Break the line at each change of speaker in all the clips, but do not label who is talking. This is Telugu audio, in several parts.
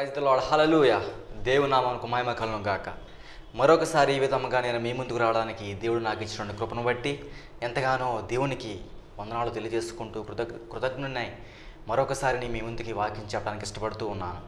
ప్రైజ్ ది లార్డ్, హల్లెలూయా. దేవుని నామమునకు మహిమ కలుగును గాక. మరొకసారి ఈ విధముగా నేను మీ ముందుకు రావడానికి దేవుడు నాకు ఇచ్చిన కృపను బట్టి ఎంతగానో దేవునికి వందనాలు తెలియజేసుకుంటూ కృతజ్ఞుడినై మరొకసారి మీ ముందుకి వాక్యం చెప్పడానికి ఇష్టపడుతూ ఉన్నాను.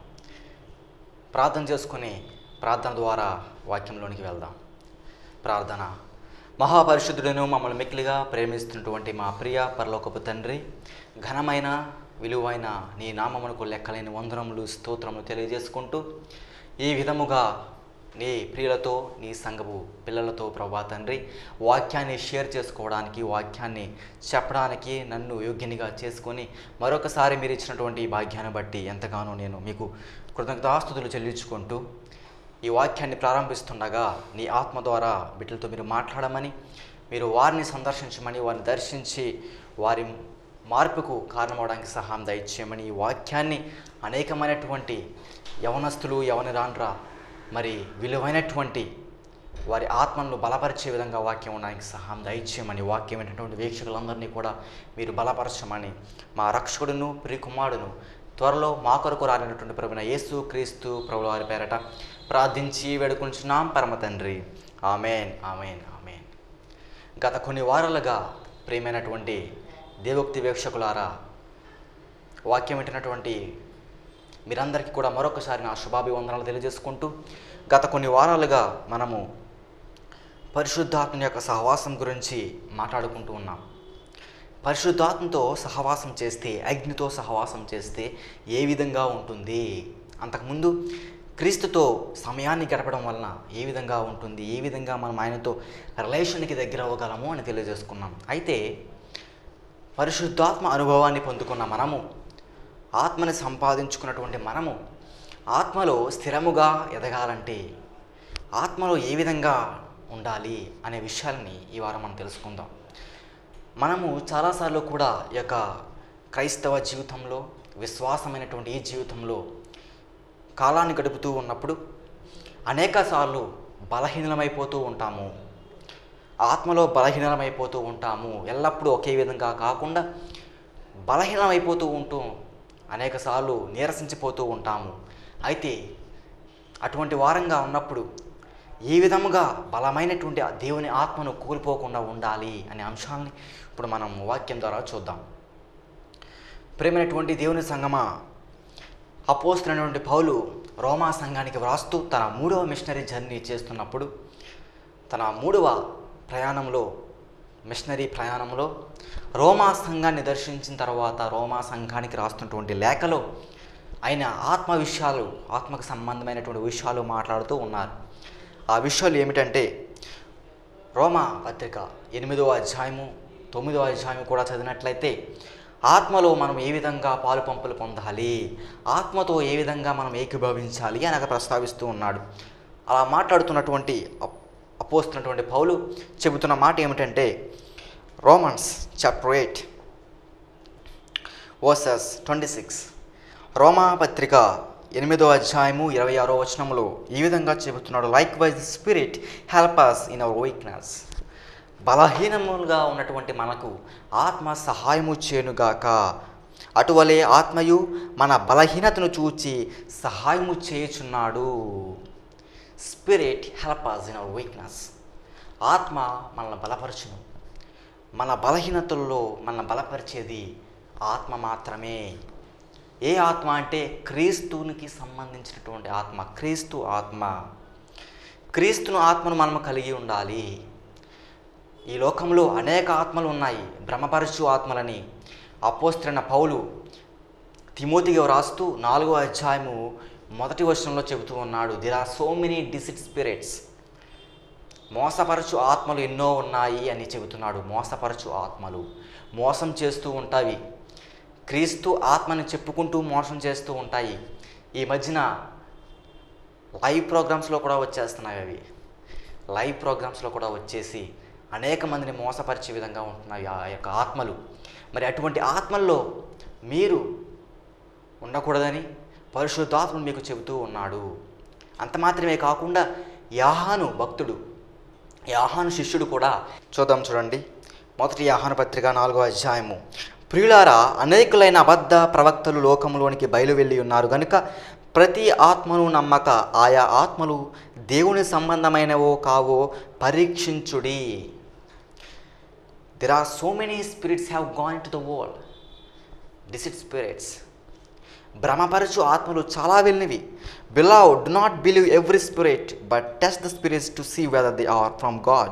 ప్రార్థన చేసుకుని ప్రార్థన ద్వారా వాక్యంలోనికి వెళ్దాం. ప్రార్థన. మహాపరిశుద్ధుడను మమ్మల్ని మిక్కిలిగా ప్రేమిస్తున్నటువంటి మా ప్రియ పరలోకపు తండ్రి, ఘనమైన విలువైన నీ నామమునకు లెక్కలేని వందనములు స్తోత్రములు తెలియజేసుకుంటూ ఈ విధముగా నీ ప్రియులతో నీ సంఘపు పిల్లలతో ప్రభా తండ్రి వాక్యాన్ని షేర్ చేసుకోవడానికి, వాక్యాన్ని చెప్పడానికి నన్ను యోగ్యునిగా చేసుకొని మరొకసారి మీరు ఇచ్చినటువంటి ఈ భాగ్యాన్ని బట్టి ఎంతగానో నేను మీకు కృతజ్ఞతాస్తుతులు చెల్లించుకుంటూ ఈ వాక్యాన్ని ప్రారంభిస్తుండగా నీ ఆత్మ ద్వారా బిడ్డలతో మీరు మాట్లాడమని, మీరు వారిని సందర్శించమని, వారిని దర్శించి వారి మార్పుకు కారణమవడానికి సహాయం దయచేయమని, ఈ వాక్యాన్ని అనేకమైనటువంటి యవనస్తులు యవనరాండ్రా మరి విలువైనటువంటి వారి ఆత్మలను బలపరిచే విధంగా వాక్యం ఉండడానికి సహాయం దయచేయమని, వాక్యం అయినటువంటి వీక్షకులందరినీ కూడా మీరు బలపరచమని, మా రక్షకుడును ప్రియకుమారుడును త్వరలో మా కొరకు రాలినటువంటి ప్రభువైన యేసు క్రీస్తు ప్రభుల వారి పేరట ప్రార్థించి వేడుకుంటున్నాం పరమ తండ్రి. Amen, amen, amen. గత కొన్ని వారాలుగా ప్రియమైనటువంటి దేవోక్తి వీక్షకులారా, వాక్యం వింటున్నటువంటి మీరందరికీ కూడా మరొకసారి నా శుభాభివందనాలు తెలియజేసుకుంటూ గత కొన్ని వారాలుగా మనము పరిశుద్ధాత్మ యొక్క సహవాసం గురించి మాట్లాడుకుంటూ ఉన్నాం. పరిశుద్ధాత్మతో సహవాసం చేస్తే, అగ్నితో సహవాసం చేస్తే ఏ విధంగా ఉంటుంది, అంతకుముందు క్రీస్తుతో సమయాన్ని గడపడం వలన ఏ విధంగా ఉంటుంది, ఏ విధంగా మనం ఆయనతో రిలేషన్కి దగ్గర అవ్వగలము అని తెలియజేసుకున్నాం. అయితే పరిశుద్ధాత్మ అనుభవాన్ని పొందుకున్న మనము, ఆత్మని సంపాదించుకున్నటువంటి మనము ఆత్మలో స్థిరముగా ఎదగాలంటే ఆత్మలో ఏ విధంగా ఉండాలి అనే విషయాలని ఈ వారం మనం తెలుసుకుందాం. మనము చాలాసార్లు కూడా ఈ యొక్క క్రైస్తవ జీవితంలో, విశ్వాసమైనటువంటి ఈ జీవితంలో కాలాన్ని గడుపుతూ ఉన్నప్పుడు అనేకసార్లు బలహీనమైపోతూ ఉంటాము. ఆత్మలో బలహీనమైపోతూ ఉంటాము. ఎల్లప్పుడూ ఒకే విధంగా కాకుండా బలహీనమైపోతూ ఉంటూ అనేకసార్లు నీరసించిపోతూ ఉంటాము. అయితే అటువంటి వారంగా ఉన్నప్పుడు ఏ విధముగా బలమైనటువంటి దేవుని ఆత్మను కోల్పోకుండా ఉండాలి అనే అంశాలని ఇప్పుడు మనం వాక్యం ద్వారా చూద్దాం. ప్రేమైనటువంటి దేవుని సంగమా, అపోస్తలుడైనటువంటి పౌలు రోమా సంఘానికి వ్రాస్తూ తన 3వ మిషనరీ జర్నీ చేస్తున్నప్పుడు, తన 3వ మిషనరీ ప్రయాణంలో రోమా సంఘాన్ని దర్శించిన తర్వాత రోమా సంఘానికి రాస్తున్నటువంటి లేఖలో ఆయన ఆత్మకు సంబంధమైనటువంటి విషయాలు మాట్లాడుతూ ఉన్నారు. ఆ విషయాలు ఏమిటంటే, రోమా పత్రిక 8వ అధ్యాయము 9వ అధ్యాయం కూడా చదివినట్లయితే ఆత్మలో మనం ఏ విధంగా పాలు పంపులు పొందాలి, ఆత్మతో ఏ విధంగా మనం ఏకీభవించాలి అని ప్రస్తావిస్తూ ఉన్నాడు. అలా మాట్లాడుతున్నటువంటి అపోస్తున్నటువంటి పౌలు చెబుతున్న మాట ఏమిటంటే, రోమన్స్ చాప్టర్ 8 వర్సెస్ 26, రోమా పత్రిక 8వ అధ్యాయము 26వ వచనంలో ఈ విధంగా చెబుతున్నాడు. Likewise the spirit help us in our weakness. బలహీనములుగా ఉన్నటువంటి మనకు ఆత్మ సహాయము చేయునుగాక, అటువలే ఆత్మయు మన బలహీనతను చూచి సహాయము చేయుచున్నాడు. Spirit help us in our weakness. ఆత్మ మనల్ని బలపరచును. మన బలహీనతల్లో మనల్ని బలపరిచేది ఆత్మ మాత్రమే. ఏ ఆత్మ అంటే క్రీస్తునికి సంబంధించినటువంటి ఆత్మ, క్రీస్తు ఆత్మ. క్రీస్తును ఆత్మను మనం కలిగి ఉండాలి. ఈ లోకంలో అనేక ఆత్మలు ఉన్నాయి, భ్రమపరచు ఆత్మలని అపోస్తలుడైన పౌలు తిమోతికి వ్రాస్తూ 4వ అధ్యాయము 1వ వచనంలో చెబుతూ ఉన్నాడు. There are so many deceit spirits. మోసపరచు ఆత్మలు ఎన్నో ఉన్నాయి అని చెబుతున్నాడు. మోసపరచు ఆత్మలు మోసం చేస్తూ ఉంటాయి. క్రీస్తు ఆత్మని చెప్పుకుంటూ మోసం చేస్తూ ఉంటాయి. ఈ మధ్యన లైవ్ ప్రోగ్రామ్స్లో కూడా వచ్చేస్తున్నాయి. అవి లైవ్ ప్రోగ్రామ్స్లో కూడా వచ్చేసి అనేక మందిని మోసపరిచే విధంగా ఉంటున్నాయి ఆ యొక్క ఆత్మలు. మరి అటువంటి ఆత్మల్లో మీరు ఉండకూడదని పరిశుద్ధాత్మ మీకు చెబుతూ ఉన్నాడు. అంత మాత్రమే కాకుండా యాహాను శిష్యుడు కూడా చూడండి. మొదటి యోహాను పత్రిక 4వ అధ్యాయము ప్రియులారా, అనేకులైన అబద్ధ ప్రవక్తలు లోకంలోనికి బయలువెళ్ళి ఉన్నారు గనుక ప్రతి ఆత్మను నమ్మక ఆయా ఆత్మలు దేవుని సంబంధమైనవో కావో పరీక్షించుడి. There are so many spirits have gone into the world. Deceit spirits. భ్రమపరచు ఆత్మలు చాలా వెళ్ళినవి. Beloved, do not believe every spirit, but test the spirits to see whether they are from God.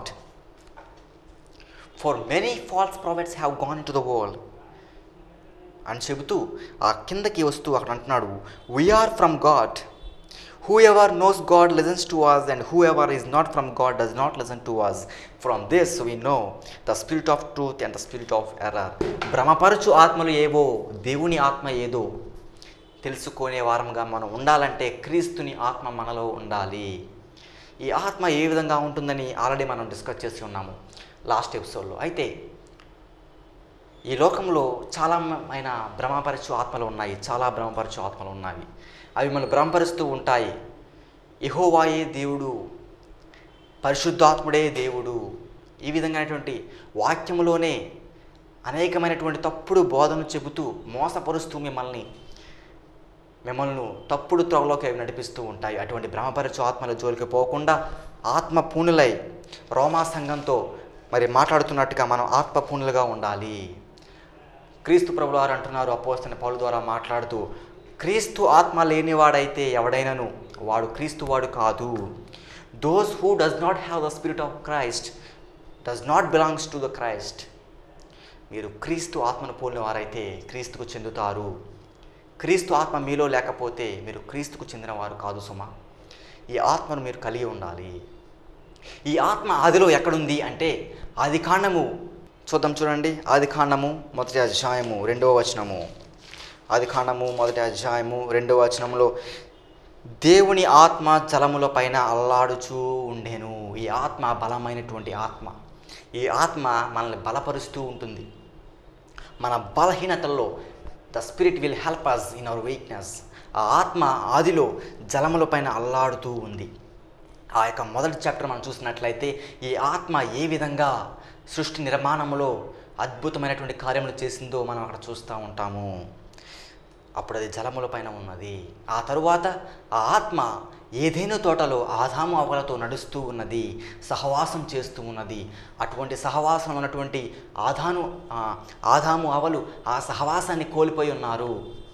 For many false prophets have gone into the world. అని చెబుతూ ఆ కిందకి వస్తూ అక్కడ అంటున్నాడు, we are from God. Whoever knows God listens to us, and whoever is not from God does not listen to us. From this we know the spirit of truth and the spirit of error. భ్రమపరచు ఆత్మలు ఏవో, దేవుని ఆత్మ ఏదో తెలుసుకునే వారంగా మనం ఉండాలంటే క్రీస్తుని ఆత్మ మనలో ఉండాలి. ఈ ఆత్మ ఏ విధంగా ఉంటుందని ఆల్రెడీ మనం డిస్కస్ చేసి ఉన్నాము లాస్ట్ ఎపిసోడ్లో. అయితే ఈ లోకంలో చాలా భ్రమపరచు ఆత్మలు ఉన్నాయి, చాలా భ్రమపరచు ఆత్మలు ఉన్నాయి. అవి మనల్ని భ్రమపరుస్తూ ఉంటాయి. యెహోవాయే దేవుడు, పరిశుద్ధాత్ముడే దేవుడు, ఈ విధంగానటువంటి వాక్యములోనే అనేకమైనటువంటి తప్పుడు బోధనలు చెబుతూ మోసపరుస్తూ మిమ్మల్ని తప్పుడు త్రోవలోకి అవి నడిపిస్తూ ఉంటాయి. అటువంటి భ్రమపరచు ఆత్మల జోలికి పోకుండా ఆత్మ పూనులై రోమా సంఘంతో మరి మాట్లాడుతున్నట్టుగా మనం ఆత్మ పూనులుగా ఉండాలి. క్రీస్తు ప్రభువు వారు అంటున్నారు అపోస్తలుడైన పౌలు ద్వారా మాట్లాడుతూ, క్రీస్తు ఆత్మ లేనివాడైతే ఎవడైనను వాడు క్రీస్తు వాడు కాదు. Those who does not have the spirit of Christ does not belongs to the Christ. మీరు క్రీస్తు ఆత్మను పోలిన వారైతే క్రీస్తుకు చెందుతారు. క్రీస్తు ఆత్మ మీలో లేకపోతే మీరు క్రీస్తుకు చెందిన వారు కాదు సుమా. ఈ ఆత్మను మీరు కలిగి ఉండాలి. ఈ ఆత్మ ఆదిలో ఎక్కడుంది అంటే ఆది కాండము చూడండి. ఆది కాండము 1వ అధ్యాయము 2వ వచనము. ఆది కాండము 1వ అధ్యాయము 2వ వచనంలో దేవుని ఆత్మ జలముల పైన అల్లాడుచూ ఉండెను. ఈ ఆత్మ బలమైనటువంటి ఆత్మ. ఈ ఆత్మ మనల్ని బలపరుస్తూ ఉంటుంది. మన బలహీనతల్లో the spirit will help us in our weakness. ఆ ఆత్మ ఆదిలో జలముల పైన అల్లాడుతూ ఉంది. ఆ యొక్క మొదటి చాప్టర్ మనం చూసినట్లయితే ఈ ఆత్మ ఏ విధంగా సృష్టి నిర్మాణంలో అద్భుతమైనటువంటి కార్యములు చేసిందో మనం అక్కడ చూస్తూ ఉంటాము. అప్పుడు అది జలముల పైన ఉన్నది. ఆ తరువాత ఆ ఆత్మ ఏదైనా తోటలో ఆదాము అవలతో నడుస్తూ ఉన్నది, సహవాసం చేస్తూ ఉన్నది. అటువంటి సహవాసం ఉన్నటువంటి ఆదాము అవలు ఆ సహవాసాన్ని కోల్పోయి ఉన్నారు.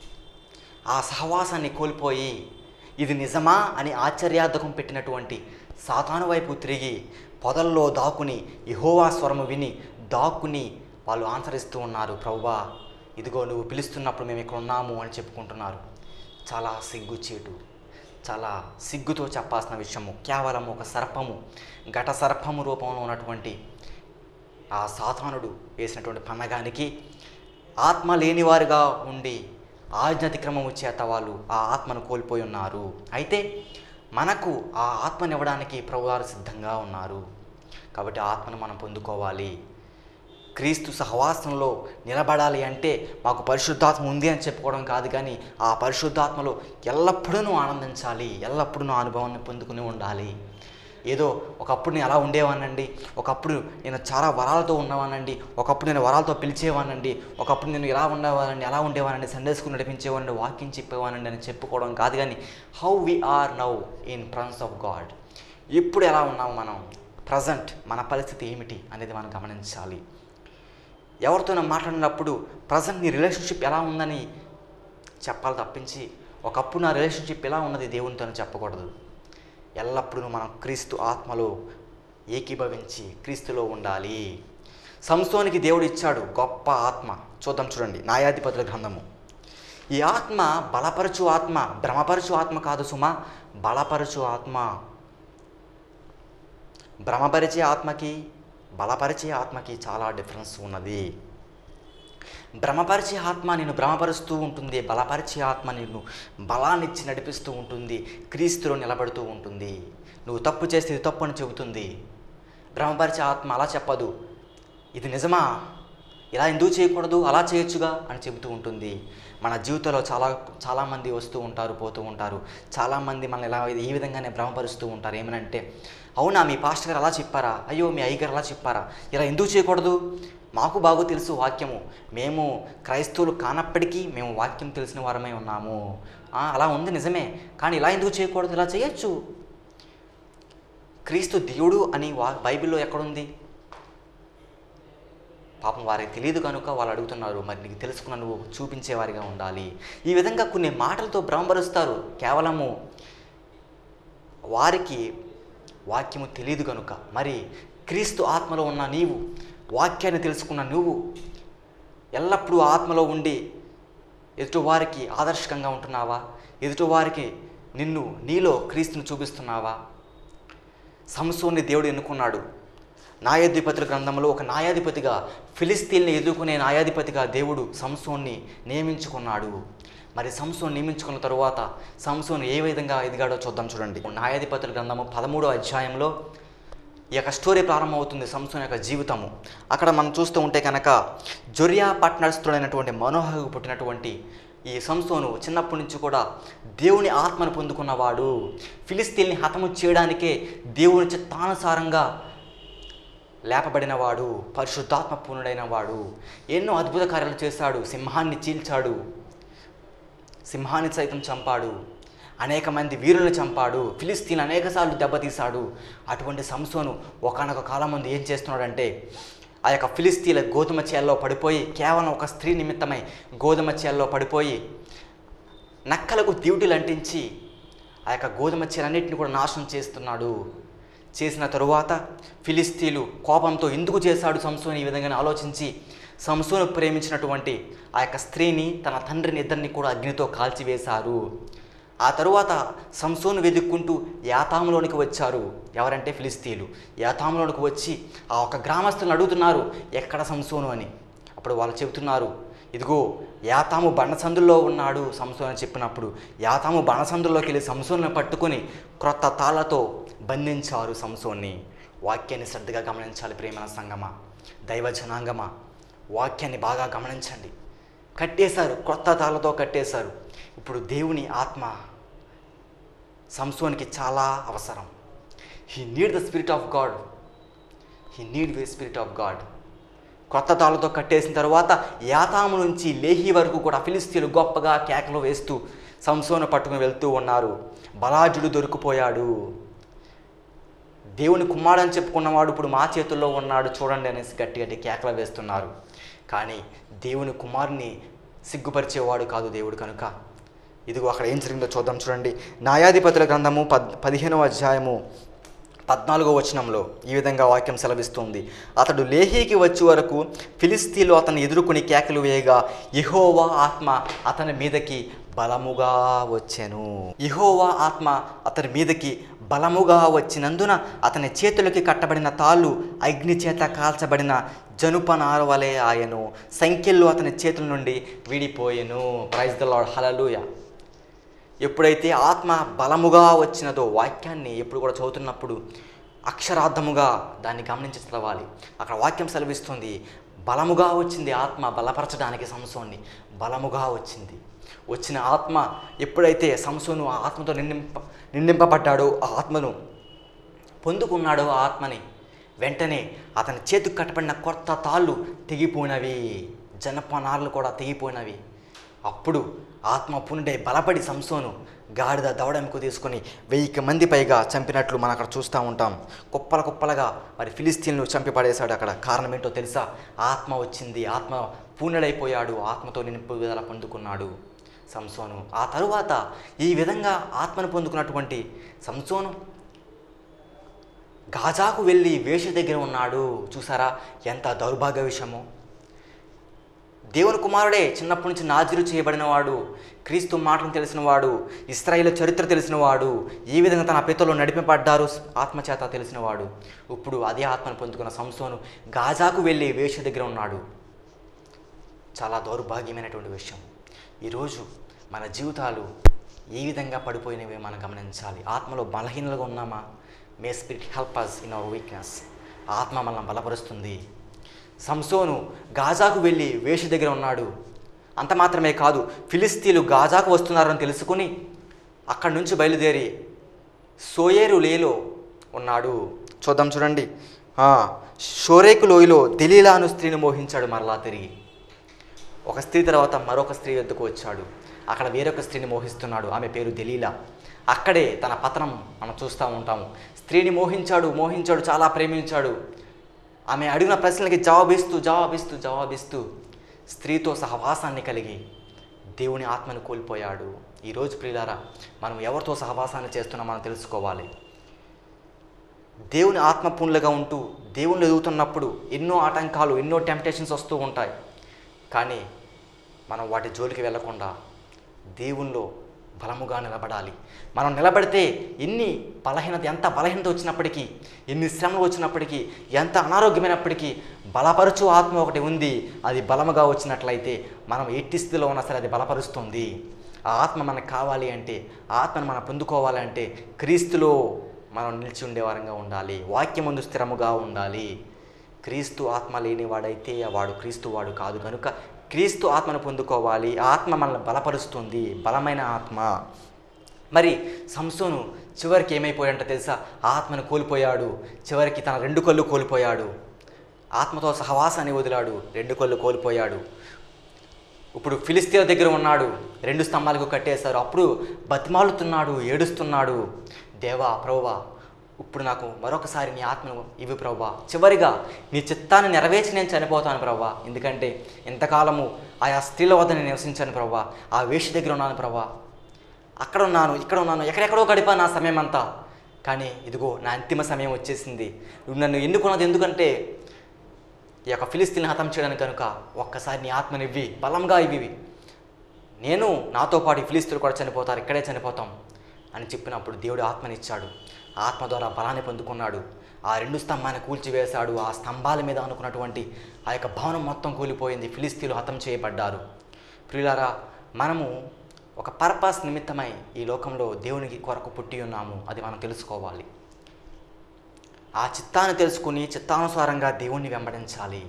ఆ సహవాసాన్ని కోల్పోయి ఇది నిజమా అని ఆశ్చర్యార్థకం పెట్టినటువంటి సాతాను వైపు తిరిగి పొదల్లో దాక్కుని యెహోవా స్వరము విని దాక్కుని వాళ్ళు ఆన్సరిస్తూ ఉన్నారు, ప్రభువా ఇదిగో నువ్వు పిలుస్తున్నప్పుడు మేము ఇక్కడ ఉన్నాము అని చెప్పుకుంటున్నారు. చాలా సిగ్గుచేటు, చాలా సిగ్గుతో చెప్పాల్సిన విషయము. కేవలం ఒక సర్పము, ఘట సర్పము రూపంలో ఉన్నటువంటి ఆ సాతానుడు వేసినటువంటి పన్నగానికి ఆత్మ లేనివారుగా ఉండి ఆజ్ఞాతిక్రమము చేత వాళ్ళు ఆ ఆత్మను కోల్పోయి ఉన్నారు. అయితే మనకు ఆ ఆత్మనివ్వడానికి ప్రభువారు సిద్ధంగా ఉన్నారు. కాబట్టి ఆత్మను మనం పొందుకోవాలి. క్రీస్తు సహవాసంలో నిలబడాలి అంటే మాకు పరిశుద్ధాత్మ ఉంది అని చెప్పుకోవడం కాదు, కానీ ఆ పరిశుద్ధాత్మలో ఎల్లప్పుడూ ఆనందించాలి, ఎల్లప్పుడూ అనుభవాన్ని పొందుకుని ఉండాలి. ఏదో ఒకప్పుడు నేను అలా ఉండేవానండి, ఒకప్పుడు నేను చాలా వరాలతో ఉన్నవానండి, ఒకప్పుడు నేను వరాలతో పిలిచేవానండి, ఒకప్పుడు నేను ఇలా ఉండేవానండి, అలా ఉండేవానండి, సండే స్కూల్ నడిపించేవానండి, వాకింగ్ చెప్పేవానండి అని చెప్పుకోవడం కాదు, కానీ how we are now in presence of God. ఇప్పుడు ఎలా ఉన్నాము మనం, ప్రజెంట్ మన పరిస్థితి ఏమిటి అనేది మనం గమనించాలి. ఎవరితోనో మాట్లాడినప్పుడు ప్రజెంట్ నీ రిలేషన్షిప్ ఎలా ఉందని చెప్పాలి తప్పించి ఒకప్పుడు నా రిలేషన్షిప్ ఎలా ఉన్నది దేవునితోనే చెప్పకూడదు. ఎల్లప్పుడూ మనం క్రీస్తు ఆత్మలో ఏకీభవించి క్రీస్తులో ఉండాలి. సంసోనికి దేవుడు ఇచ్చాడు గొప్ప ఆత్మ. చూడండి న్యాయాధిపతుల గ్రంథము. ఈ ఆత్మ బలపరచు ఆత్మ, భ్రమపరచు ఆత్మ కాదు సుమా. బలపరచు ఆత్మ. భ్రమపరిచే ఆత్మకి బలపరిచే ఆత్మకి చాలా డిఫరెన్స్ ఉన్నది. భ్రమపరిచే ఆత్మ నిన్ను భ్రమపరుస్తూ ఉంటుంది, బలపరిచే ఆత్మ నిన్ను బలాన్నిచ్చి నడిపిస్తూ ఉంటుంది, క్రీస్తులో నిలబడుతూ ఉంటుంది. నువ్వు తప్పు చేస్తే ఇది తప్పు అని చెబుతుంది. భ్రమపరిచే ఆత్మ అలా చెప్పదు, ఇది నిజమా, ఇలా ఎందుకు చేయకూడదు, అలా చేయొచ్చుగా అని చెబుతూ ఉంటుంది. మన జీవితంలో చాలామంది వస్తూ ఉంటారు, పోతూ ఉంటారు. చాలామంది మనల్ని ఇలా ఈ విధంగానే భ్రమపరుస్తూ ఉంటారు. ఏమనంటే, అవునా మీ పాస్టర్ గారు అలా చెప్పారా, అయ్యో మీ అయ్యగారు అలా చెప్పారా, ఇలా ఎందుకు చేయకూడదు, మాకు బాగా తెలుసు వాక్యము, మేము క్రైస్తవులు కానప్పటికీ మేము వాక్యం తెలిసిన వారమై ఉన్నాము. అలా ఉంది నిజమే, కానీ ఇలా ఎందుకు చేయకూడదు? ఇలా చేయొచ్చు. క్రీస్తు దేవుడు అని బైబిల్లో ఎక్కడుంది? పాపం వారికి తెలియదు కనుక వాళ్ళు అడుగుతున్నారు. మరి నీకు తెలుసుకున్న నువ్వు చూపించేవారిగా ఉండాలి. ఈ విధంగా కొన్ని మాటలతో భ్రమపరుస్తారు. కేవలము వారికి వాక్యము తెలియదు కనుక. మరి క్రీస్తు ఆత్మలో ఉన్న నీవు, వాక్యాన్ని తెలుసుకున్న నువ్వు ఎల్లప్పుడూ ఆత్మలో ఉండి ఎదుటివారికి ఆదర్శకంగా ఉంటున్నావా? ఎదుటివారికి నీలో క్రీస్తుని చూపిస్తున్నావా? సంసోన్ని దేవుడు ఎన్నుకున్నాడు. న్యాయాధిపతుల గ్రంథంలో ఒక న్యాయాధిపతిగా, ఫిలిస్తీన్ని ఎదుర్కొనే న్యాయాధిపతిగా దేవుడు సంసోన్ని నియమించుకున్నాడు. మరి సంసోన్ నియమించుకున్న తరువాత సంసోన్ ఏ విధంగా ఎదిగాడో చూద్దాం. చూడండి, న్యాయాధిపతుల గ్రంథము 13వ అధ్యాయంలో ఈ యొక్క స్టోరీ ప్రారంభమవుతుంది. సంసోన్ యొక్క జీవితము. అక్కడ మనం చూస్తూ ఉంటే కనుక జొరియా పట్టణస్థుడైనటువంటి మనోహకు పుట్టినటువంటి ఈ సంసోను చిన్నప్పటి నుంచి కూడా దేవుని ఆత్మను పొందుకున్నవాడు. ఫిలిస్తీన్ని హతము చేయడానికే దేవుని చిత్తానుసారంగా లేపబడినవాడు, పరిశుద్ధాత్మ పూర్ణుడైన వాడు. ఎన్నో అద్భుత కార్యాలు చేశాడు. సింహాన్ని చీల్చాడు, సింహాన్ని సైతం చంపాడు, అనేక మంది వీరులను చంపాడు, ఫిలిస్తీన్ అనేకసార్లు దెబ్బతీశాడు. అటువంటి సంసోను ఒకానొక కాలం ముందు ఏం చేస్తున్నాడంటే, ఆ యొక్క ఫిలిస్తీన్ల గోధుమ చేల్లో పడిపోయి, కేవలం ఒక స్త్రీ నిమిత్తమై గోధుమ చేల్లో పడిపోయి నక్కలకు డ్యూటీలు అంటించి ఆ యొక్క గోధుమ చేలన్నింటిని కూడా నాశనం చేస్తున్నాడు. చేసిన తరువాత ఫిలిస్తీన్లు కోపంతో ఎందుకు చేశాడు సంసోను ఈ విధంగా ఆలోచించి, సంసోను ప్రేమించినటువంటి ఆ యొక్క స్త్రీని, తన తండ్రిని ఇద్దరిని కూడా అగ్నితో కాల్చివేశారు. ఆ తరువాత సంసోను వెతుక్కుంటూ యాతాములోనికి వచ్చారు. ఎవరంటే ఫిలిస్తీన్లు. యాతాములోనికి వచ్చి ఆ ఒక గ్రామస్తులను అడుగుతున్నారు, ఎక్కడ సంసోను అని. అప్పుడు వాళ్ళు చెబుతున్నారు, ఇదిగో యాతాము బండసందుల్లో ఉన్నాడు సంసోను అని చెప్పినప్పుడు యాతాము బండసందుల్లోకి వెళ్ళి సంసోనుని పట్టుకొని క్రొత్త తాళ్లతో బంధించారు సంసోన్ని. వాక్యాన్ని శ్రద్ధగా గమనించాలి ప్రియమైన సంగమా, దైవ జనాంగమా, వాక్యాన్ని బాగా గమనించండి. కట్టేశారు, క్రొత్త తాళ్లతో కట్టేశారు. ఇప్పుడు దేవుని ఆత్మ సంసోనికి చాలా అవసరం. He need the spirit of God. He need the spirit of God. కొత్త తాళ్ళతో కట్టేసిన తర్వాత యాతాము నుంచి లేహి వరకు కూడా ఫిలిస్తీన్లు గొప్పగా కేకలు వేస్తూ సంసోను పట్టుకుని వెళ్తూ ఉన్నారు. బలాజుడు దొరికిపోయాడు, దేవుని కుమారుడని చెప్పుకున్నవాడు ఇప్పుడు మా చేతుల్లో ఉన్నాడు చూడండి అనేసి గట్టి గట్టి కేకలు వేస్తున్నారు. కానీ దేవుని కుమారుని సిగ్గుపరిచేవాడు కాదు దేవుడు కనుక. ఇదిగో అక్కడ ఏం జరిగిందో చూద్దాం. చూడండి, న్యాయాధిపతుల గ్రంథము 15వ అధ్యాయము 14వ వచనంలో ఈ విధంగా వాక్యం సెలవిస్తుంది. అతడు లేహీకి వచ్చే వరకు ఫిలిస్తీన్లు అతన్ని ఎదుర్కొని కేకలు వేయగా యెహోవా ఆత్మ అతని మీదకి బలముగా వచ్చెను. యెహోవా ఆత్మ అతని మీదకి బలముగా వచ్చినందున అతని చేతులకి కట్టబడిన తాళ్ళు అగ్ని చేత కాల్చబడిన జనుపనార వలె ఆయను. సంఖ్యలు అతని చేతుల నుండి విడిపోయెను. Praise the Lord, hallelujah. ఎప్పుడైతే ఆత్మ బలముగా వచ్చినదో, వాక్యాన్ని ఎప్పుడు కూడా చదువుతున్నప్పుడు అక్షరార్థముగా దాన్ని గమనించి చదవాలి. అక్కడ వాక్యం సెలవిస్తుంది, బలముగా వచ్చింది ఆత్మ బలపరచడానికి సంసోన్ని. బలముగా వచ్చింది. వచ్చిన ఆత్మ ఎప్పుడైతే సంసోను ఆ ఆత్మతో నిండింపబడ్డాడో, ఆ ఆత్మను పొందుకున్నాడో, ఆ ఆత్మని వెంటనే అతని చేతికి కట్టబడిన కొత్త తాళ్ళు తెగిపోయినవి, జనపనార్లు కూడా తెగిపోయినవి. అప్పుడు ఆత్మ పునుడై బలపడి సంసోను గాడిద దవడెంకు తీసుకొని 1000 మంది పైగా చంపినట్లు మనం అక్కడ చూస్తూ ఉంటాం. కుప్పల కుప్పలుగా మరి ఫిలిస్తీన్లు చంపి పడేశాడు. అక్కడ కారణం ఏంటో తెలుసా? ఆత్మ వచ్చింది. ఆత్మ పూర్ణుడైపోయాడు. ఆత్మతో నింపుదల పొందుకున్నాడు సంసోను. ఆ తరువాత ఈ విధంగా ఆత్మను పొందుకున్నటువంటి సంసోను గాజాకు వెళ్ళి వేష దగ్గర ఉన్నాడు. చూసారా ఎంత దౌర్భాగ్య విషయమో. దేవుని కుమారుడే, చిన్నప్పటి నుంచి నాజీరు చేయబడినవాడు, క్రీస్తు మాటలు తెలిసినవాడు, ఇశ్రాయేలు చరిత్ర తెలిసినవాడు, ఈ విధంగా తన పితరులు నడిపింపబడ్డారు ఆత్మచేత తెలిసినవాడు. ఇప్పుడు అదే ఆత్మను పొందుకున్న సంసోను గాజాకు వెళ్ళి వేష దగ్గర ఉన్నాడు. చాలా దౌర్భాగ్యమైనటువంటి విషయం. ఈరోజు మన జీవితాలు ఏ విధంగా పడిపోయినవి మనం గమనించాలి. ఆత్మలో బలహీనలుగా ఉన్నామా? May spirit help us in our weakness. ఆత్మ మనల్ని బలపరుస్తుంది. సంసోను గాజాకు వెళ్ళి వేష దగ్గర ఉన్నాడు. అంత మాత్రమే కాదు, ఫిలిస్తీన్లు గాజాకు వస్తున్నారని తెలుసుకుని అక్కడి నుంచి బయలుదేరి సోయేరులేలో ఉన్నాడు. చూద్దాం, చూడండి. షోరేకు లోయలో దెలీలా అను స్త్రీని మోహించాడు మరలా తిరిగి. ఒక స్త్రీ తర్వాత మరొక స్త్రీ వద్దకు వచ్చాడు. అక్కడ వేరొక స్త్రీని మోహిస్తున్నాడు. ఆమె పేరు దెలీలా. అక్కడే తన పతనం మనం చూస్తూ ఉంటాము. స్త్రీని మోహించాడు, చాలా ప్రేమించాడు. ఆమె అడిగిన ప్రశ్నలకి జవాబిస్తూ స్త్రీతో సహవాసాన్ని కలిగి దేవుని ఆత్మను కోల్పోయాడు. ఈరోజు ప్రియులారా, మనం ఎవరితో సహవాసాన్ని చేస్తున్నామో మనం తెలుసుకోవాలి. దేవుని ఆత్మపూర్ణులుగా ఉంటూ దేవుని ఎదుగుతున్నప్పుడు ఎన్నో ఆటంకాలు, ఎన్నో టెంప్టేషన్స్ వస్తూ ఉంటాయి. కానీ మనం వాటి జోలికి వెళ్లకుండా దేవునిలో బలముగా నిలబడాలి. మనం నిలబడితే ఎంత బలహీనత వచ్చినప్పటికీ, ఎన్ని శ్రమలు వచ్చినప్పటికీ, ఎంత అనారోగ్యమైనప్పటికీ బలపరచు ఆత్మ ఒకటి ఉంది. అది బలముగా వచ్చినట్లయితే మనం ఎట్టి స్థితిలో ఉన్నా సరే అది బలపరుస్తుంది. ఆ ఆత్మ మనకు కావాలి అంటే, ఆ ఆత్మను మనం పొందుకోవాలంటే క్రీస్తులో మనం నిలిచి ఉండేవారంగా ఉండాలి. వాక్యమందు స్థిరముగా ఉండాలి. క్రీస్తు ఆత్మ లేనివాడైతే వాడు క్రీస్తు వాడు కాదు. కనుక క్రీస్తు ఆత్మను పొందుకోవాలి. ఆ ఆత్మ మనల్ని బలపరుస్తుంది, బలమైన ఆత్మ. మరి సంసోను చివరికి ఏమైపోయాడంటే తెలుసా? ఆత్మను కోల్పోయాడు. చివరికి తన 2 కళ్ళు కోల్పోయాడు. ఆత్మతో సహవాసాన్ని వదిలాడు, 2 కళ్ళు కోల్పోయాడు. ఇప్పుడు ఫిలిస్తీన్ల దగ్గర ఉన్నాడు. 2 స్తంభాలకు కట్టేశారు. అప్పుడు బతిమాలుతున్నాడు, ఏడుస్తున్నాడు. దేవా, ప్రభువా, ఇప్పుడు నాకు మరొకసారి నీ ఆత్మను ఇవి ప్రభువా. చివరిగా నీ చిత్తాన్ని నెరవేర్చి నేను చనిపోతాను ప్రభువా. ఎందుకంటే ఇంతకాలము ఆయా స్త్రీల వద్ద నేను నివసించాను ప్రభువా. ఆ వేషి దగ్గర ఉన్నాను ప్రభువా. అక్కడ ఉన్నాను, ఇక్కడ ఉన్నాను, ఎక్కడెక్కడో గడిపాను నా సమయం అంతా. కానీ ఇదిగో నా అంతిమ సమయం వచ్చేసింది. నువ్వు నన్ను ఎన్నుకున్నది ఎందుకంటే ఈ యొక్క ఫిలిస్తీన్లను హతం చేయడానికి. కనుక ఒక్కసారి నీ ఆత్మని ఇవ్వి, బలంగా ఇవి. నేను నాతో పాటు ఈ ఫిలిస్తీన్లు కూడా చనిపోతారు, ఇక్కడే చనిపోతాం అని చెప్పినప్పుడు దేవుడు ఆత్మనిచ్చాడు. ఆత్మ ద్వారా బలాన్ని పొందుకున్నాడు. ఆ 2 స్తంభాన్ని కూల్చివేశాడు. ఆ స్తంభాల మీద అనుకున్నటువంటి ఆ యొక్క భవనం మొత్తం కూలిపోయింది. ఫిలిస్తీన్లు హతం చేయబడ్డారు. ప్రియులారా, మనము ఒక పర్పస్ నిమిత్తమై ఈ లోకంలో దేవునికి కొరకు పుట్టి ఉన్నాము. అది మనం తెలుసుకోవాలి. ఆ చిత్తాన్ని తెలుసుకుని చిత్తానుసారంగా దేవుణ్ణి వెంబడించాలి.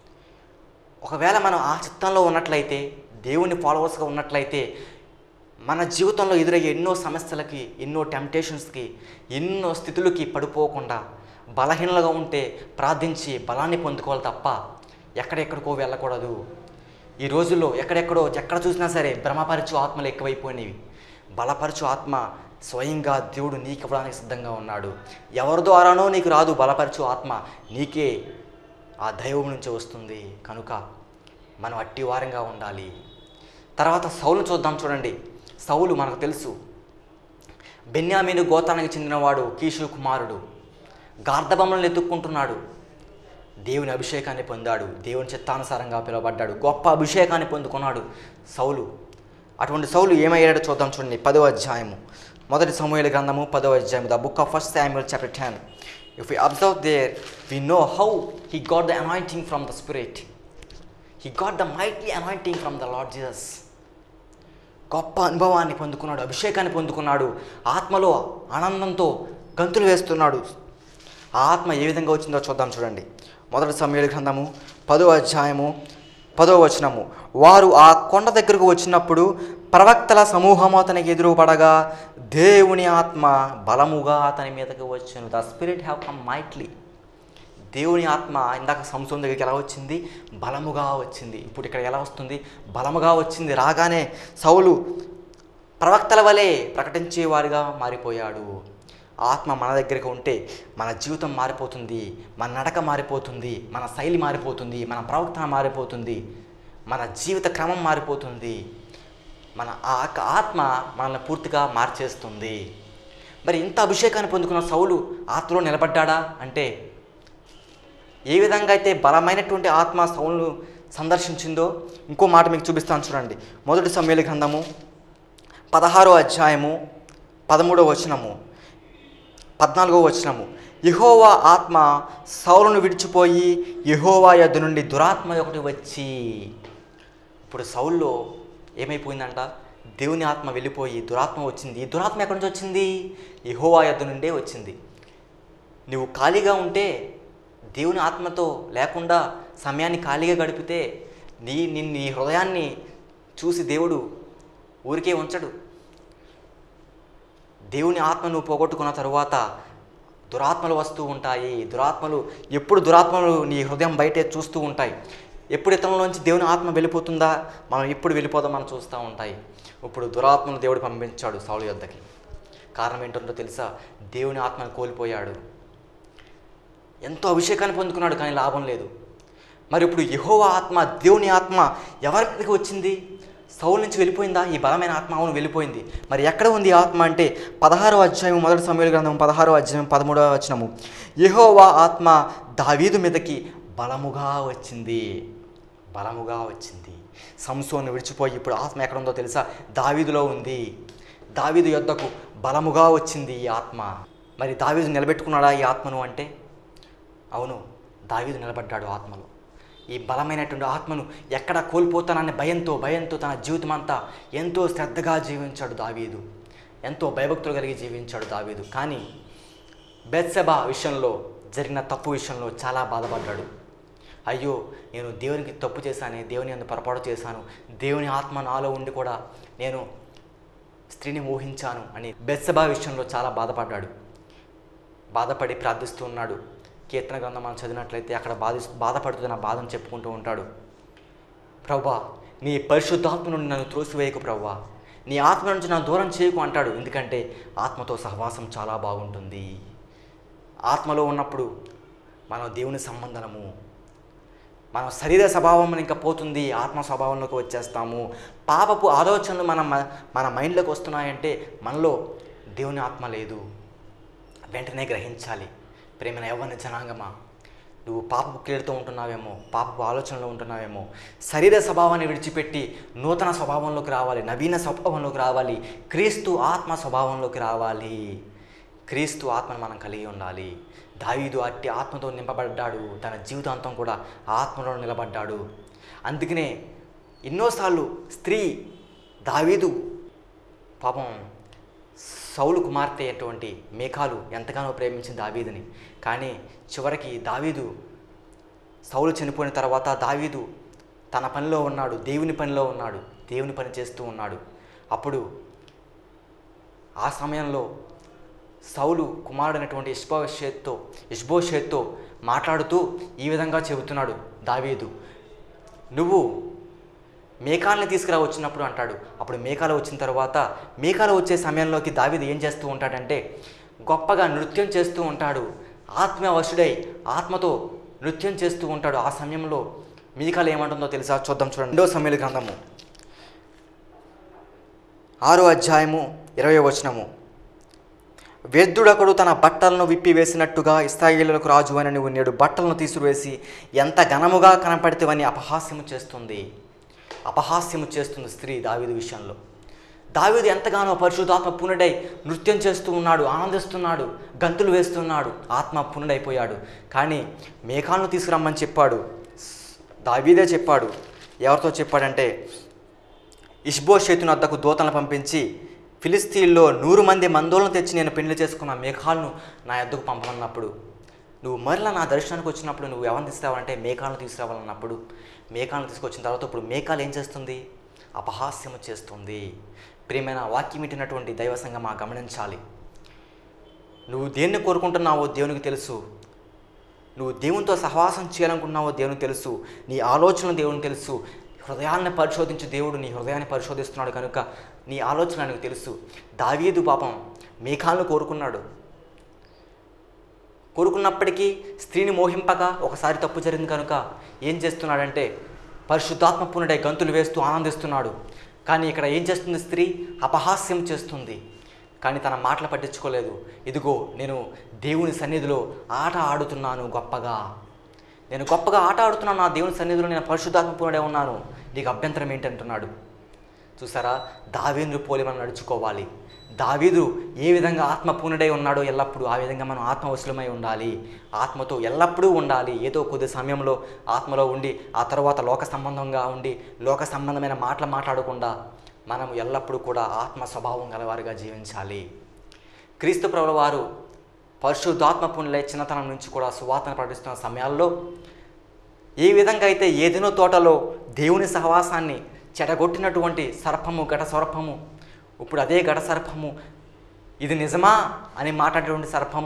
ఒకవేళ మనం ఆ చిత్తంలో ఉన్నట్లయితే, దేవుని ఫాలోవర్స్గా ఉన్నట్లయితే, మన జీవితంలో ఎదురయ్యే ఎన్నో సమస్యలకి, ఎన్నో టెంప్టేషన్స్కి, ఎన్నో స్థితులకి పడిపోకుండా బలహీనలుగా ఉంటే ప్రార్థించి బలాన్ని పొందుకోవాలి తప్ప ఎక్కడెక్కడికో వెళ్ళకూడదు. ఈ రోజుల్లో ఎక్కడ చూసినా సరే భ్రమపరచు ఆత్మలు ఎక్కువైపోయినవి. బలపరచు ఆత్మ స్వయంగా దేవుడు నీకు ఇవ్వడానికి సిద్ధంగా ఉన్నాడు. ఎవరి ద్వారానో నీకు రాదు బలపరచు ఆత్మ, నీకే ఆ దైవం నుంచి వస్తుంది. కనుక మనం అట్టి వారంగా ఉండాలి. తర్వాత సౌలును చూద్దాం. చూడండి, సౌలు మనకు తెలుసు, బెన్యామీను గోత్రానికి చెందినవాడు, కీషు కుమారుడు. గార్ధబొమ్మలను ఎత్తుక్కుంటున్నాడు. దేవుని అభిషేకాన్ని పొందాడు, దేవుని చిత్తానుసారంగా పిలువబడ్డాడు, గొప్ప అభిషేకాన్ని పొందుకున్నాడు సౌలు. అటువంటి సౌలు ఏమయ్యాడో చూద్దాం. చూడండి, 10వ అధ్యాయము, 1 సమూయేలు గ్రంథము 10వ అధ్యాయము, the book of 1 Samuel chapter 10. If we observe there, we know how he got the anointing from the Spirit. He got the mighty anointing from the Lord Jesus. గొప్ప అనుభవాన్ని పొందుకున్నాడు, అభిషేకాన్ని పొందుకున్నాడు, ఆత్మలో ఆనందంతో గంతులు వేస్తున్నాడు. ఆ ఆత్మ ఏ విధంగా వచ్చిందో చూద్దాం. చూడండి, 1 సమూయేలు గ్రంథము 10వ అధ్యాయము 10వ వచనము. వారు ఆ కొండ దగ్గరకు వచ్చినప్పుడు ప్రవక్తల సమూహము అతనికి ఎదురుపడగా దేవుని ఆత్మ బలముగా అతని మీదకి వచ్చును. The spirit have come mightily. దేవుని ఆత్మ ఇందాక సంసోను దగ్గరికి ఎలా వచ్చింది? బలముగా వచ్చింది. ఇప్పుడు ఇక్కడ ఎలా వస్తుంది? బలముగా వచ్చింది. రాగానే సౌలు ప్రవక్తల వలె ప్రకటించేవారిగా మారిపోయాడు. ఆత్మ మన దగ్గరికి ఉంటే మన జీవితం మారిపోతుంది, మన నడక మారిపోతుంది, మన శైలి మారిపోతుంది, మన ప్రవర్తన మారిపోతుంది, మన జీవిత క్రమం మారిపోతుంది. మన ఆత్మ మనల్ని పూర్తిగా మార్చేస్తుంది. మరి ఇంత అభిషేకాన్ని పొందుకున్న సౌలు ఆత్మలో నిలబడ్డా అంటే, ఏ విధంగా అయితే బలమైనటువంటి ఆత్మ సౌలును సందర్శించిందో ఇంకో మాట మీకు చూపిస్తాను. చూడండి, 1 సమూయేలు గ్రంథము 16వ అధ్యాయము 13వ వచనము, 14వ వచనము. యెహోవా ఆత్మ సౌలును విడిచిపోయి యెహోవా యొద్ద నుండి దురాత్మ ఒకటి వచ్చి. ఇప్పుడు సౌల్లో ఏమైపోయిందంట? దేవుని ఆత్మ వెళ్ళిపోయి దురాత్మ వచ్చింది. ఈ దురాత్మ ఎక్కడి నుంచి వచ్చింది? యెహోవా యొద్ద నుండే వచ్చింది. నువ్వు ఖాళీగా ఉంటే, దేవుని ఆత్మతో లేకుండా సమయాన్ని ఖాళీగా గడిపితే నీ హృదయాన్ని చూసి దేవుడు ఊరికే ఉంచడు. దేవుని ఆత్మ నువ్వు పోగొట్టుకున్న తరువాత దురాత్మలు వస్తూ ఉంటాయి. ఎప్పుడు దురాత్మలు నీ హృదయం బయటే చూస్తూ ఉంటాయి. ఎప్పుడు ఇతరులలోంచి దేవుని ఆత్మ వెళ్ళిపోతుందా, మనం ఎప్పుడు వెళ్ళిపోదాం మనం చూస్తూ ఉంటాయి. ఇప్పుడు దురాత్మను దేవుడు పంపించాడు సౌలు యొద్దకి. కారణం ఏంటంటో తెలుసా? దేవుని ఆత్మను కోల్పోయాడు. ఎంతో అభిషేకాన్ని పొందుకున్నాడు, కానీ లాభం లేదు. మరి ఇప్పుడు యెహోవా ఆత్మ, దేవుని ఆత్మ ఎవరి మీదకి వచ్చింది? సౌలు నుంచి వెళ్ళిపోయిందా ఈ బలమైన ఆత్మ? అవును, వెళ్ళిపోయింది. మరి ఎక్కడ ఉంది ఆత్మ అంటే 16వ అధ్యాయం, 1 సమూయేలు గ్రంథం 16వ అధ్యాయం 13వ వచనము. యెహోవా ఆత్మ దావీదు మీదకి బలముగా వచ్చింది. సంసోను విడిచిపోయి ఇప్పుడు ఆత్మ ఎక్కడ ఉందో తెలుసా? దావీదులో ఉంది. దావీదు యొద్దకు బలముగా వచ్చింది ఈ ఆత్మ. మరి దావీదు నిలబెట్టుకున్నాడా ఈ ఆత్మను అంటే? అవును, దావీదు నిలబడ్డాడు ఆత్మలో. ఈ బలమైనటువంటి ఆత్మను ఎక్కడ కోల్పోతానని భయంతో తన జీవితం అంతా ఎంతో శ్రద్ధగా జీవించాడు దావీదు. ఎంతో భయభక్తులు కలిగి జీవించాడు దావీదు. కానీ బెత్షెబా విషయంలో జరిగిన తప్పు విషయంలో చాలా బాధపడ్డాడు. అయ్యో, నేను దేవునికి తప్పు చేశాను, దేవుని యందు పొరపాటు చేశాను, దేవుని ఆత్మ నాలో ఉండి కూడా నేను స్త్రీని మోహించాను అని బెత్షెబా విషయంలో చాలా బాధపడ్డాడు. బాధపడి ప్రార్థిస్తూ ఉన్నాడు. కీర్తన గ్రంథం మనం చదివినట్లయితే అక్కడ బాధపడుతున్న బాధను చెప్పుకుంటూ ఉంటాడు. ప్రభువా, నీ పరిశుద్ధాత్మ నుండి నన్ను త్రోసివేయకు ప్రభువా, నీ ఆత్మ నుంచి నన్ను దూరం చేయకు అంటాడు. ఎందుకంటే ఆత్మతో సహవాసం చాలా బాగుంటుంది. ఆత్మలో ఉన్నప్పుడు మనం దేవుని సంబంధము, మన శరీర స్వభావం ఇంకా పోతుంది, ఆత్మ స్వభావంలోకి వచ్చేస్తాము. పాపపు ఆలోచనలు మన మైండ్లోకి వస్తున్నాయంటే మనలో దేవుని ఆత్మ లేదు. వెంటనే గ్రహించాలి. ప్రేమైన యవ్వన జనాంగమా, నువ్వు పాపపు క్రియలతో ఉంటున్నావేమో, పాపపు ఆలోచనలో ఉంటున్నావేమో. శరీర స్వభావాన్ని విడిచిపెట్టి నూతన స్వభావంలోకి రావాలి, నవీన స్వభావంలోకి రావాలి, క్రీస్తు ఆత్మ స్వభావంలోకి రావాలి. క్రీస్తు ఆత్మను మనం కలిగి ఉండాలి. దావీదు అట్టి ఆత్మతో నింపబడ్డాడు. తన జీవితాంతం కూడా ఆత్మలో నిలబడ్డాడు. అందుకనే ఎన్నోసార్లు స్త్రీ దావీదు పాపం సౌలు కుమార్తె అటువంటి మీకాలు ఎంతగానో ప్రేమించింది దావీదుని. కానీ చివరికి దావీదు సౌలు చనిపోయిన తర్వాత దావీదు తన పనిలో ఉన్నాడు, దేవుని పనిలో ఉన్నాడు, దేవుని పని చేస్తూ ఉన్నాడు. అప్పుడు ఆ సమయంలో సౌలు కుమారుడైనటువంటి ఇష్బోషేత్తో మాట్లాడుతూ ఈ విధంగా చెబుతున్నాడు దావీదు, నువ్వు మేకాల్ని తీసుకురా వచ్చినప్పుడు అంటాడు. అప్పుడు మేకాలు వచ్చిన తర్వాత మేకాలు వచ్చే సమయంలోకి దావీదు ఏం చేస్తూ ఉంటాడంటే గొప్పగా నృత్యం చేస్తూ ఉంటాడు. ఆత్మవశుడై ఆత్మతో నృత్యం చేస్తూ ఉంటాడు. ఆ సమయంలో మీకాలు ఏమంటుందో తెలుసా? చూద్దాం, చూడండి. 2వ సమూయేలు గ్రంథము 6వ అధ్యాయము 20వ వచనము. వ్యర్థుడొకడు తన బట్టలను విప్పి వేసినట్టుగా ఇశ్రాయేలులకు రాజు అని నువ్వు నేడు బట్టలను తీసివేసి ఎంత ఘనముగా కనపడితేవని అపహాస్యము చేస్తుంది స్త్రీ దావీదు విషయంలో. దావీదు ఎంతగానో పరిశుద్ధాత్మ పూర్ణుడై నృత్యం చేస్తూ ఉన్నాడు, ఆనందిస్తున్నాడు, గంతులు వేస్తున్నాడు, ఆత్మ పూర్ణుడైపోయాడు. కానీ మేకాలను తీసుకురమ్మని చెప్పాడు, దావీదే చెప్పాడు. ఎవరితో చెప్పాడంటే ఇష్బోషేతుని వద్దకు దూతలను పంపించి ఫిలిస్తీన్లో 100 మంది మందోలను తెచ్చి నేను పెళ్లి చేసుకున్న మేకాలను నా యొద్దకు పంపమన్నప్పుడు, నువ్వు మరలా నా దర్శనానికి వచ్చినప్పుడు నువ్వు ఎవరిని తీసుకురావాలంటే మేకాలను తీసుకురావాలన్నప్పుడు మేకాలను తీసుకొచ్చిన తర్వాత ఇప్పుడు మేకాలు ఏం చేస్తుంది? అపహాస్యము చేస్తుంది. ప్రియమైన వాక్యం వింటున్నటువంటి దైవ సంఘమా గమనించాలి. నువ్వు దేన్ని కోరుకుంటున్నావో దేవునికి తెలుసు. నువ్వు దేవునితో సహవాసం చేయాలనుకుంటున్నావో దేవునికి తెలుసు. నీ ఆలోచనలు దేవునికి తెలుసు. హృదయాన్ని పరిశోధించి దేవుడు నీ హృదయాన్ని పరిశోధిస్తున్నాడు కనుక నీ ఆలోచన నీకు తెలుసు. దావీదు పాపం మేకాలను కోరుకున్నప్పటికీ స్త్రీని మోహింపక ఒకసారి తప్పు జరిగింది కనుక ఏం చేస్తున్నాడంటే పరిశుద్ధాత్మ పూర్ణుడై గంతులు వేస్తూ ఆనందిస్తున్నాడు. కానీ ఇక్కడ ఏం చేస్తుంది? స్త్రీ అపహాస్యం చేస్తుంది. కానీ తన మాటలు పట్టించుకోలేదు. ఇదిగో నేను దేవుని సన్నిధిలో ఆట ఆడుతున్నాను, నేను గొప్పగా ఆట ఆడుతున్నాను, నా దేవుని సన్నిధిలో నేను పరిశుద్ధాత్మ పూర్ణుడై ఉన్నాను, నీకు అభ్యంతరం ఏంటి అంటున్నాడు. చూసారా, దావీదును పోలి మనం నడుచుకోవాలి. దావీదు ఏ విధంగా ఆత్మ పూర్ణుడై ఉన్నాడో ఎల్లప్పుడూ ఆ విధంగా మనం ఆత్మవశులమై ఉండాలి. ఆత్మతో ఎల్లప్పుడూ ఉండాలి. ఏదో కొద్ది సమయంలో ఆత్మలో ఉండి ఆ తర్వాత లోక సంబంధంగా ఉండి లోక సంబంధమైన మాటలు మాట్లాడకుండా మనం ఎల్లప్పుడూ కూడా ఆత్మ స్వభావం గలవారుగా జీవించాలి. క్రీస్తు ప్రభుల వారు పరిశుద్ధాత్మ పూర్ణులై చిన్నతనం నుంచి కూడా సువార్తను ప్రకటిస్తున్న సమయాల్లో ఏ విధంగా అయితే ఏదెనో తోటలో దేవుని సహవాసాన్ని చెడగొట్టినటువంటి సర్పము, ఘట సర్పము, ఇప్పుడు అదే ఘట సర్పము ఇది నిజమా అని మాట్లాడేటువంటి సర్పము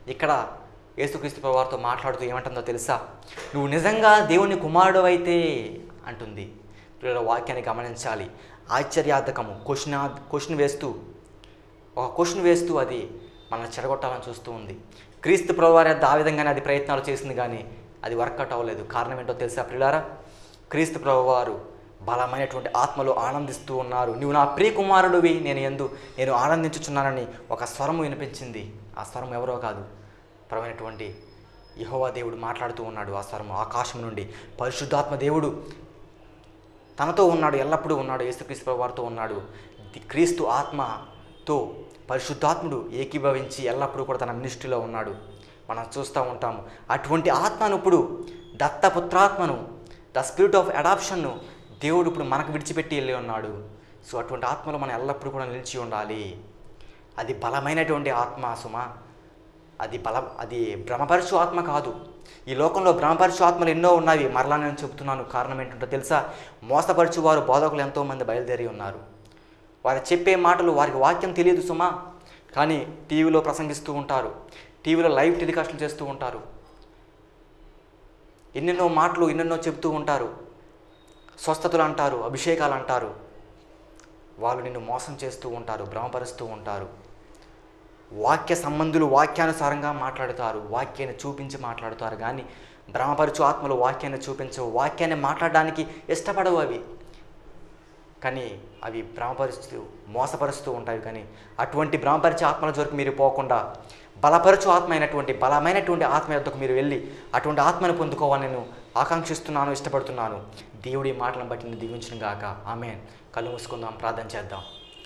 ఇక్కడ యేసుక్రీస్తు ప్రభువారితో మాట్లాడుతూ ఏమంటుందో తెలుసా? నువ్వు నిజంగా దేవుని కుమారుడు అయితే అంటుంది. పిల్లల వాక్యాన్ని గమనించాలి. ఆశ్చర్యార్థకము క్వశ్చన్ వేస్తూ అది మనల్ని చెడగొట్టాలని చూస్తూ ఉంది. క్రీస్తు ప్రభువారి ఆ విధంగానే అది ప్రయత్నాలు చేసింది, కానీ అది వర్కౌట్ అవ్వలేదు. కారణం ఏంటో తెలుసా ప్రియులారా? క్రీస్తు ప్రభువారు బలమైనటువంటి ఆత్మలో ఆనందిస్తూ ఉన్నారు. నువ్వు నా ప్రియ కుమారుడివి, నేను ఆనందించుచున్నానని ఒక స్వరము వినిపించింది. ఆ స్వరం ఎవరో కాదు, పరమైనటువంటి యెహోవా దేవుడు మాట్లాడుతూ ఉన్నాడు. ఆ స్వరం ఆకాశం నుండి పరిశుద్ధాత్మ దేవుడు తనతో ఉన్నాడు, ఎల్లప్పుడూ ఉన్నాడు. యేసుక్రీస్తు ప్రభువారితో ఉన్నాడు. క్రీస్తు ఆత్మతో పరిశుద్ధాత్ముడు ఏకీభవించి ఎల్లప్పుడూ కూడా తన మినిస్ట్రీలో ఉన్నాడు. మనం చూస్తూ ఉంటాము. అటువంటి ఆత్మను ఇప్పుడు దత్తపుత్రాత్మను, ద స్పిరిట్ ఆఫ్ అడాప్షన్ను దేవుడు ఇప్పుడు మనకు విడిచిపెట్టి వెళ్ళి ఉన్నాడు. సో అటువంటి ఆత్మలో మనం ఎల్లప్పుడూ కూడా నిలిచి ఉండాలి. అది బలమైనటువంటి ఆత్మ సుమ. అది భ్రమపరచు ఆత్మ కాదు. ఈ లోకంలో భ్రమపరచు ఆత్మలు ఎన్నో ఉన్నవి. మరలా నేను చెబుతున్నాను. కారణం ఏంటంటే తెలుసా? మోసపరచు వారు బోధకులు ఎంతోమంది బయలుదేరి ఉన్నారు. వారు చెప్పే మాటలు, వారికి వాక్యం తెలియదు సుమా, కానీ టీవీలో ప్రసంగిస్తూ ఉంటారు, టీవీలో లైవ్ టెలికాస్ట్లు చేస్తూ ఉంటారు, ఎన్నెన్నో మాటలు ఎన్నెన్నో చెబుతూ ఉంటారు, స్వస్థతలు అంటారు, అభిషేకాలు అంటారు. వాళ్ళు నిన్ను మోసం చేస్తూ ఉంటారు, భ్రమపరుస్తూ ఉంటారు. వాక్య సంబంధులు వాక్యానుసారంగా మాట్లాడుతారు, వాక్యాన్ని చూపించి మాట్లాడుతారు, కానీ భ్రమపరచు ఆత్మలు వాక్యాన్ని చూపించవు, వాక్యాన్ని మాట్లాడడానికి ఇష్టపడవు అవి. కానీ అవి భ్రమపరుస్తూ మోసపరుస్తూ ఉంటాయి. కానీ అటువంటి భ్రమపరిచే ఆత్మల జోలికి మీరు పోకుండా బలపరచు ఆత్మ అయినటువంటి బలమైనటువంటి ఆత్మ యొద్దకు మీరు వెళ్ళి అటువంటి ఆత్మను పొందుకోవాలని నేను ఆకాంక్షిస్తున్నాను, ఇష్టపడుతున్నాను. దేవుడి మాటలను బట్టి నేను దీవించును గాక. ఆమేన్. కళ్ళు మూసుకుందాం, ప్రార్థన చేద్దాం.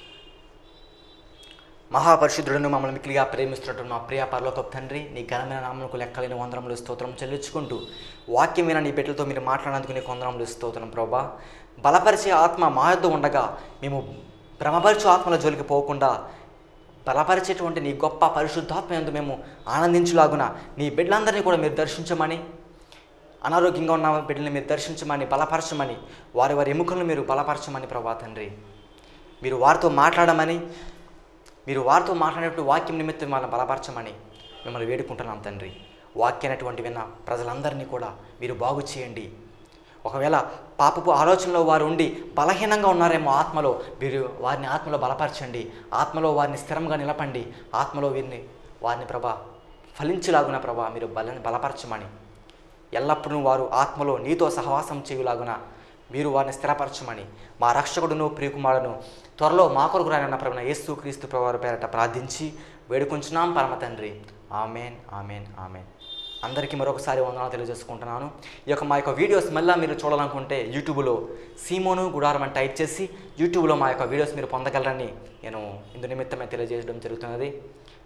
మహాపరిశుద్ధులను మమ్మల్ని మిక్కిలిగా ప్రేమిస్తున్నట్టు మా ప్రియ పరలోకపు తండ్రి, నీ ఘనమైన నామములకు లెక్కలేని వందనములు స్తోత్రం చెల్లించుకుంటూ వాక్యం విన నీ బిడ్డలతో మీరు మాట్లాడినందుకు నీకు వందనములు స్తోత్రం ప్రభా. బలపరిచే ఆత్మ మా యొద్ద ఉండగా మేము భ్రమపరచు ఆత్మల జోలికి పోకుండా బలపరిచేటువంటి నీ గొప్ప పరిశుద్ధాత్మ యందు మేము ఆనందించులాగున నీ బిడ్డలందరినీ కూడా మీరు దర్శించమని, అనారోగ్యంగా ఉన్న బిడ్డల్ని మీరు దర్శించమని, బలపరచమని, వారి ఎముకలను మీరు బలపరచమని ప్రభా తండ్రి, మీరు వారితో మాట్లాడమని, మీరు వారితో మాట్లాడేటువంటి వాక్యం నిమిత్తం వాళ్ళని బలపరచమని మిమ్మల్ని వేడుకుంటున్నాం తండ్రి. వాక్యమైనటువంటి విన్న ప్రజలందరినీ కూడా మీరు బాగు చేయండి. ఒకవేళ పాపపు ఆలోచనలో వారు ఉండి బలహీనంగా ఉన్నారేమో ఆత్మలో, మీరు వారిని ఆత్మలో బలపరచండి, ఆత్మలో వారిని స్థిరంగా నిలపండి, ఆత్మలో వారిని ప్రభా ఫలించులాగున ప్రభా మీరు బలపరచమని, ఎల్లప్పుడూ వారు ఆత్మలో నీతో సహవాసం చేయులాగున మీరు వారిని స్థిరపరచమని, మా రక్షకుడును ప్రియకుమారును త్వరలో మా కొరకు రానన్న ప్రభువైన యేసుక్రీస్తు ప్రభువారి పేరట ప్రార్థించి వేడుకుంటున్నాం పరమ తండ్రి. ఆమేన్, ఆమేన్, ఆమేన్. అందరికీ మరొకసారి వందనాలు తెలియజేసుకుంటున్నాను. మా యొక్క వీడియోస్ మళ్ళీ మీరు చూడాలనుకుంటే యూట్యూబ్లో సీమోను గుడారం అని టైప్ చేసి యూట్యూబ్లో మా యొక్క వీడియోస్ మీరు పొందగలరని నేను ఇందు నిమిత్తమే తెలియజేయడం జరుగుతున్నది.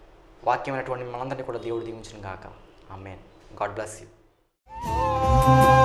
వాక్యమైనటువంటి మనందరినీ కూడా దేవుడు దీవించును గాక. ఆమేన్. God bless you.